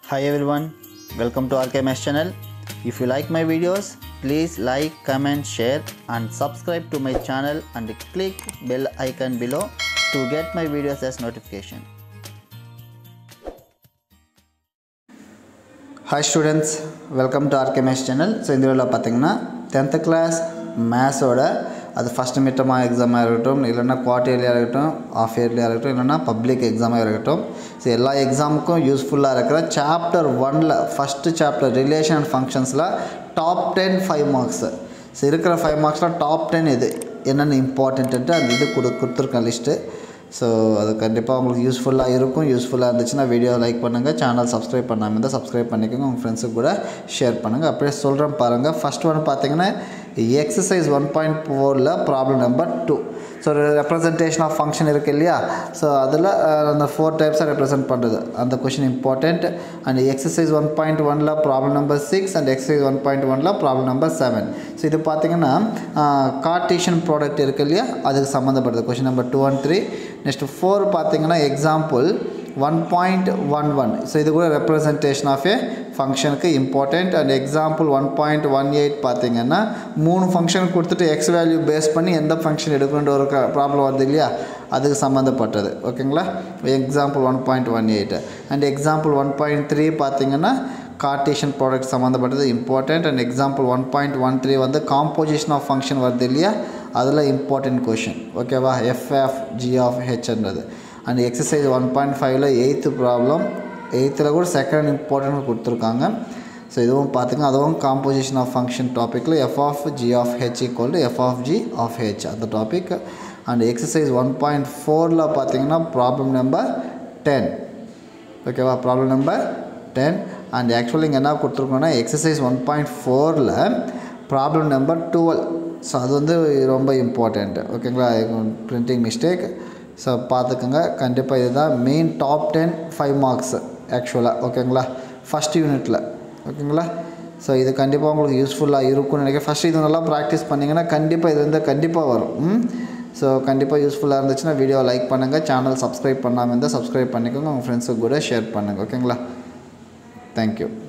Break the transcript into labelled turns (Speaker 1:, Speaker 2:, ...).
Speaker 1: Hi everyone, welcome to RKMS channel. If you like my videos, please like, comment, share and subscribe to my channel and click bell icon below to get my videos as notification. Hi students, welcome to RKMS channel. So in this video, 10th class maths அது first midterm exam இருக்கட்டும் இல்லனா quarterly இருக்கட்டும் half yearly இருக்கட்டும் இல்லனா public exam இருக்கட்டும் so எல்லா எக்ஸாமுக்கும் யூஸ்ஃபுல்லா இருக்கிற சாப்டர் 1ல ஃபர்ஸ்ட் சாப்டர் ரிலேஷன் அண்ட் ஃபங்க்ஷன்ஸ்ல டாப் 10 5 மார்க்ஸ் சோ இருக்கிற 5 மார்க்ஸ்ல டாப் 10 இது என்னென்ன இம்பார்ட்டன்ட் அந்த இது கொடுத்திருக்க லிஸ்ட் சோ அது கண்டிப்பா உங்களுக்கு யூஸ்ஃபுல்லா இருக்கும் யூஸ்ஃபுல்லா இருந்துச்சுனா வீடியோ லைக் பண்ணுங்க சேனல் சப்ஸ்கிரைப் பண்ணாம இருந்தா சப்ஸ்கிரைப் பண்ணிக்கோங்க உங்க ஃப்ரெண்ட்ஸ் கூட ஷேர் பண்ணுங்க அப்படியே சொல்றேன் பாருங்க ஃபர்ஸ்ட் ஒன் பாத்தீங்கன்னா exercise 1.4 la problem number 2 so representation of function irukku illaya so adula and 4 types are represent pandrathu and the question important and exercise 1.1 la problem number 6 and exercise 1.1 la problem number 7 so idu pathina Cartesian product irukku illaya adukku sambandhapadha question number 2 and 3 next 4 pathina example 1.11 so idu kuda representation of a function ku important and example 1.18 pathina மூணு function கொடுத்துட்டு x value பேஸ் பண்ணி எந்த function எடுக்கணும்ன்ற ஒரு problem வருது இல்லையா அதுக்கு சம்பந்தப்பட்டது ஓகேங்களா எக்ஸாம்பிள் 1.18 and example 1.3 பாத்தீங்கன்னா Cartesian product சம்பந்தப்பட்டது important and example 1.13 வந்து composition of function வருது இல்லையா அதுல important question ஓகேவா f of g of h ன்றது and exercise 1.5 ல 8th problem 8th ல கூட செகண்ட் இம்பார்ட்டன்ட் கொடுத்திருக்காங்க so இதுவும் பாத்தீங்க அதுவும் composition of function topic ல f of g of h equal to f of g of h அந்த topic and exercise 1.4 ல பாத்தீங்கன்னா problem number 10 ஓகேவா problem number 10 and actually இங்க என்ன கொடுத்திருக்கோம்னா exercise 1.4 ல problem number 12 so அது வந்து ரொம்ப இம்பார்ட்டன்ட் ஓகேங்களா printing mistake so பாத்துக்கங்க கண்டிப்பா இதுதான் மெயின் டாப் 10 5 மார்க்ஸ் एक्चुअली ஓகேங்களா ஃபர்ஸ்ட் யூனிட்ல ஓகேங்களா சோ இது கண்டிப்பா உங்களுக்கு யூஸ்ஃபுல்லா இருக்கும்னு நினைக்கிறேன் ஃபர்ஸ்ட் இது நல்லா பிராக்டீஸ் பண்ணீங்கனா கண்டிப்பா இது வந்து கண்டிப்பா வரும் சோ கண்டிப்பா யூஸ்ஃபுல்லா இருந்துச்சுனா வீடியோ லைக் பண்ணுங்க சேனல் சப்ஸ்கிரைப் பண்ணாம இருந்தா சப்ஸ்கிரைப் பண்ணிக்கோங்க உங்க ஃப்ரெண்ட்ஸ் கூட ஷேர் பண்ணுங்க ஓகேங்களா Thank you